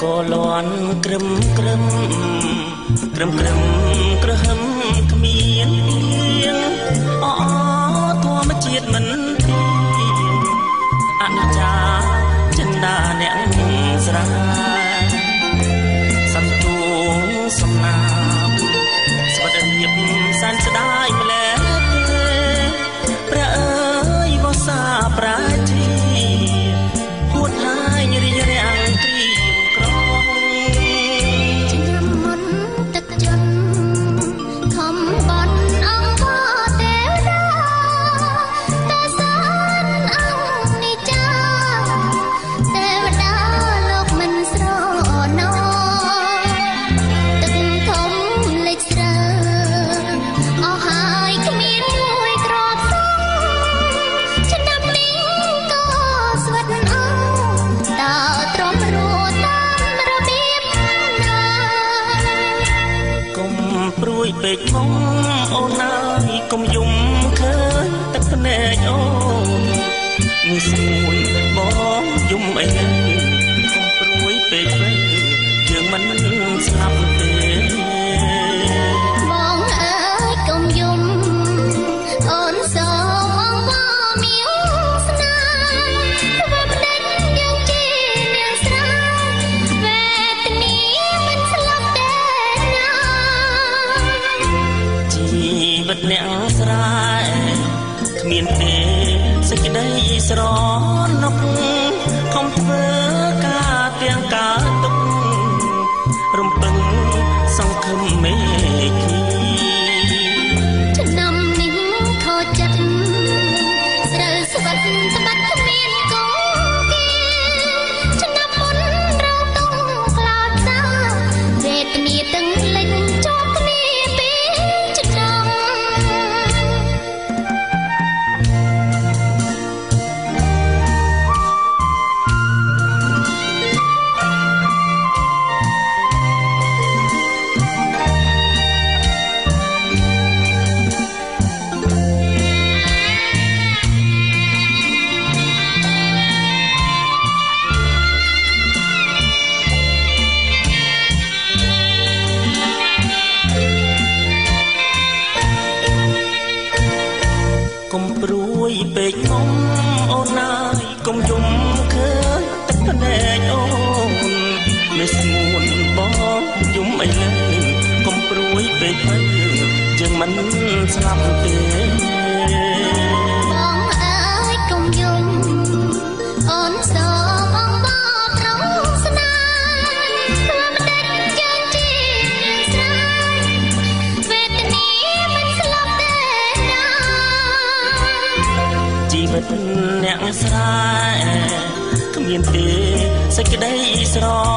ក៏លន់ក្រឹមក្រឹមក្រឹមក្រឹមក្រហឹមគ្មានអធម្មជាតិមិនទីអនិច្ចាចិន្តាអ្នកស្រាសំទួងសំណាបស្វត្ថិភាពសែនស្ដាយម្ល៉េះព្រះអើយវស្សាប្រាជីហួតហើយរីករាំងត្រៀមក្រងឆ្នាំមុនទឹកជន់ខំបន់អង្គទេវតាតែសានអង្គនិចាទេវតាលោកមិនស្រណោទឹកធំលេចស្រើអស់ហើយគ្មានមួយក្របសងឆ្នាំនេះក៏ស្វិតអស់តើទ្រាំរស់តាមរបៀបណាកុំព្រួយពេកមុំអូនអើយកុំយំឃើញទឹកភ្នែកអូនមួយសួនបងយំអីហើយកុំព្រួយពេកពេកយើងមិនស្លាប់ទេបងអើយកុំយំអូនសូមអង្វរមានស្នាធ្វើផ្ដេចយ៉ាងជានាងស្រាវេទនាមិនស្លាប់ទេណាជីវិតអ្នកស្រាគ្មានទេសេចក្តីស្រណុកខំធ្វើការទាំងការទុករំពឹងសង្ឃឹមមេឃីឆ្នាំនេះខូចចិត្តស្រូវស្វិតត្បាត់គ្មានគូគេឆ្នាំមុនរៅតុងខ្លោចសាវេទនាទាំងលេចជាប់គ្នាពីឆ្នាំកុំព្រួយពេកមុំអូនអើយកុំយំឃើញទឹកភ្នែកអូនមេស្ងួនបងយំអីលើកុំព្រួយពេកទៅយើងមិនស្លាប់ទេបងអើយកុំយំអូនសូមអង្វរត្រង់ស្នាធ្វើផ្ដេចយ៉ាងជានាងស្រាវេទនាមិនស្លាប់ទេណាជីវិតអ្នកស្រែគ្មានទេសេចក្តីស្រ